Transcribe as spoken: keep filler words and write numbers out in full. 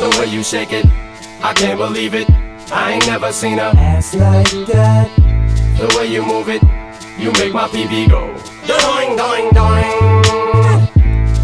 The way you shake it, I can't believe it. I ain't never seen a ass like that. The way you move it, you make my P B go doing, doing, doing.